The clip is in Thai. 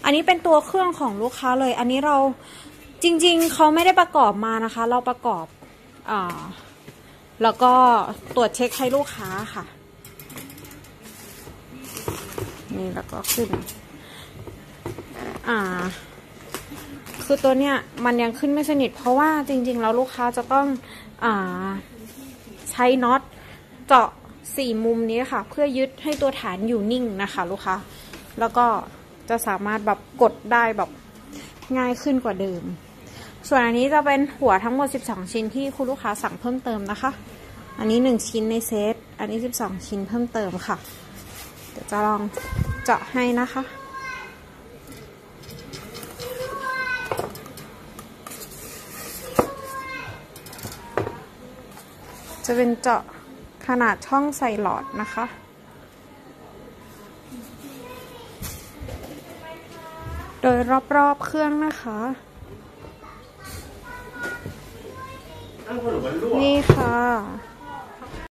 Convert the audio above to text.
อันนี้เป็นตัวเครื่องของลูกค้าเลยอันนี้เราจริงๆเขาไม่ได้ประกอบมานะคะเราประกอบแล้วก็ตรวจเช็คให้ลูกค้าค่ะนี่แล้วก็ขึ้นคือตัวเนี้ยมันยังขึ้นไม่สนิทเพราะว่าจริงๆแล้วลูกค้าจะต้องใช้น็อตเจาะ4มุมนี้ค่ะเพื่อยึดให้ตัวฐานอยู่นิ่งนะคะลูกค้าแล้วก็จะสามารถแบบกดได้แบบง่ายขึ้นกว่าเดิมส่วนอันนี้จะเป็นหัวทั้งหมด12ชิ้นที่คุณลูกค้าสั่งเพิ่มเติมนะคะอันนี้1ชิ้นในเซตอันนี้12ชิ้นเพิ่มเติมค่ะเดี๋ยวจะลองเจาะให้นะคะจะเป็นเจาะขนาดช่องใส่หลอดนะคะโดยรอบๆเครื่องนะคะนี่ค่ะ